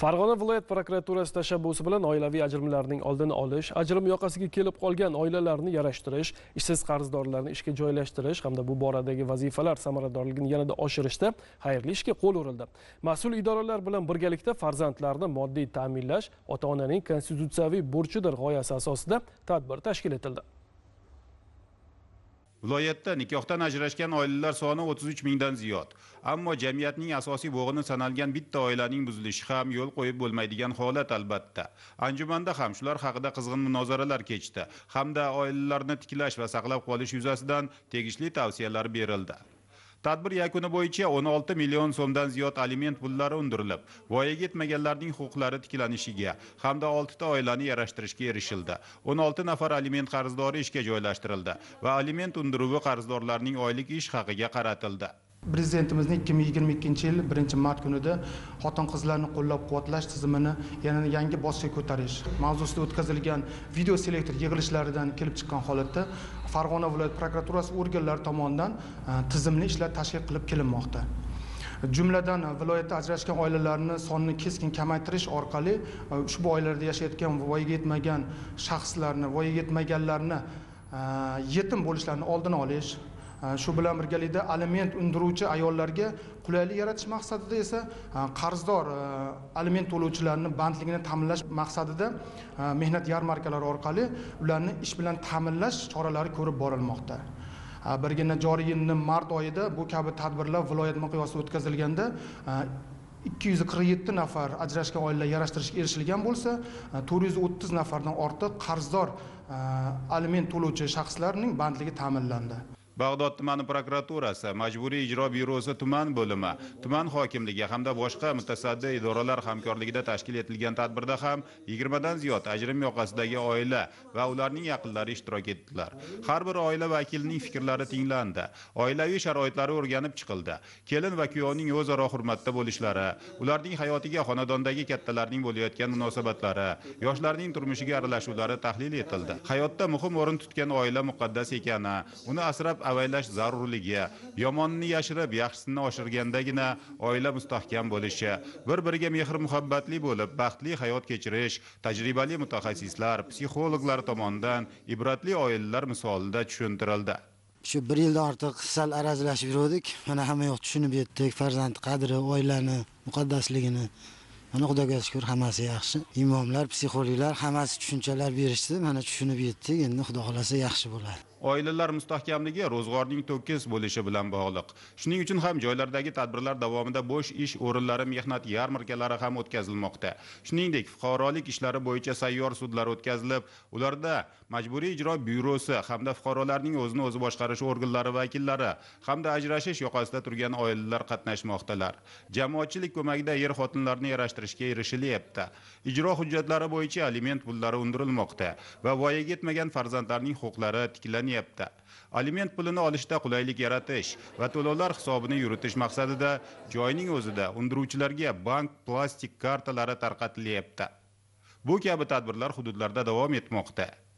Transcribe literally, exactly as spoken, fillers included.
Farg'ona viloyat prokuraturasi tashabbusi bilan oilaviy ajrimlarning oldini olish, ajrim yoqasiga kelib qolgan oilalarni yarashtirish, ishsiz qarzdorlarni ishga joylashtirish hamda bu boradagi vazifalar samaradorligini yanada oshirishda xayrli ishga qo'l urildi. Mas'ul idoralar bilan birgalikda farzandlarni moddiy ta'minlash ota-onaning konstitutsiyaviy burchidir g'oyasi asosida tadbir tashkil etildi. Viloyatda nikohdan ajrashgan oilalar soni o'ttiz uch mingdan ziyod. Ammo jamiyatning asosiy bo'g'ini sanalgan bitta oilaning buzilishi ham yo'l qo'yib bo'lmaydigan holat albatta. Anjumanda ham shular haqida qizg'in munozaralar kechdi, hamda oilalarni tiklash va saqlab qolish yuzasidan tegishli tavsiyalar berildi. Tadbir yakuni bo'yicha o'n olti million so'mdan ziyod aliment pullari undirilib, voyaga yetmaganlarning huquqlari tiklanishiga hamda olti ta oilani yarashtirishga erishildi. o'n olti nafar aliment qarzdori ishga joylashtirildi va aliment undiruvi qarzdorlarning oylik ish haqiga qaratildi. Prezidentimizning ikki ming yigirma ikkinchi yil birinchi mart kunida xotin-qizlarni qo'llab-quvvatlash tizimini yana yangi bosqichga ko'tarish mavzusida o'tkazilgan video selektor yig'ilishlaridan kelib chiqqan holatda Farg'ona viloyat prokuraturasi organlari tomonidan tizimli ishlar tashkil qilib kelinmoqda. Jumladan viloyatda ajrashgan oilalarning sonini keskin kamaytirish orqali ushbu oilalarda yashayotgan voyaga yetmagan shaxslarni, voyaga yetmaganlarni yetim bo'lishlarini oldini olish, shu bilan birgalikda aliment undiruvchi ayollarga qulaylik yaratish maqsadida esa qarzdor aliment to'lovchilarni bandligini ta'minlash maqsadida mehnat yarmarkalari orqali ularni ish bilan ta'minlash choralari ko'rib borilmoqda. Birgina joriy yilning mart oyida bu kabi tadbirlar viloyat miqyosida o'tkazilganda ikki yuz qirq yetti nafar ajrashgan oilalar yarashtirishga erishilgan bo'lsa, to'rt yuz o'ttiz nafardan ortiq qarzdor aliment to'lovchi shaxslarning bandligi ta'minlandi. Bag'dod tumani prokuraturasi, Majburiy ijro byurosi tuman bo'limi, tuman hokimligi hamda boshqa mutasaddi idoralar hamkorligida tashkil etilgan tadbirda ham yigirmadan ziyod ajrim yoqasidagi oila va ularning yaqinlari ishtirok etdilar. Har bir oila vakilining fikrlari tinglandi. Oilaviy sharoitlari o'rganib chiqildi. Kelin va kuyovning o'zaro hurmatda bo'lishlari, ularning hayotiga xonadondagi kattalarning bo'layotgan munosabatlari, yoshlarning turmushiga aralashuvlari tahlil etildi. Hayotda muhim o'rin tutgan oila muqaddas ekani, uni asrab avaylash zarurligi, yomonni yashirib, yaxshisini oshirgandagina oila mustahkam bo'lishi, bir-biriga mehr-muhabbatli bo'lib, baxtli hayot kechirish tajribali mutaxassislar, psixologlar tomonidan ibratli oilalar misolida tushuntirildi. Shu bir yildan ortiq sal arazlashib yurdik. Mana hamma yoq tushunib yetdik, farzand qadri, oilani muqaddasligini. Mana Xudoga shukr, hammasi yaxshi. Imomlar, psixologlar hammasi tushunchalar berishdi. Mana tushunib yetdik. Endi Xudo xolasa yaxshi bo'ladi. Oilalar mustahkamligi ro'zg'orning to'kis bo'lishi bilan bog'liq. Shuning uchun ham joylardagi tadbirlar davomida bo'sh ish o'rinlari mehnat yarmarkalari ham o'tkazilmoqda. Shuningdek, fuqarolik ishlari bo'yicha sayyor sudlar o'tkazilib, ularda Majburiy ijro byurosi hamda fuqarolarning o'zini o'zi boshqarish organlari vakillari hamda ajrashish yoqasida turgan oilalar qatnashmoqdalar. Jamoatchilik ko'magida er-xotinlarni yarashtirishga erishilyapti. Ijro hujjatlari bo'yicha aliment pullari undirilmoqda va voyaga yetmagan farzandlarning huquqlari tiklanyapti. Aliment pulini olishda qulaylik yaratish va to'lovlar hisobini yuritish maqsadida joyning o'zida undiruvchilarga bank plastik kartalari tarqatilyapti. Bu kabi tadbirlar hududlarda davom etmoqda.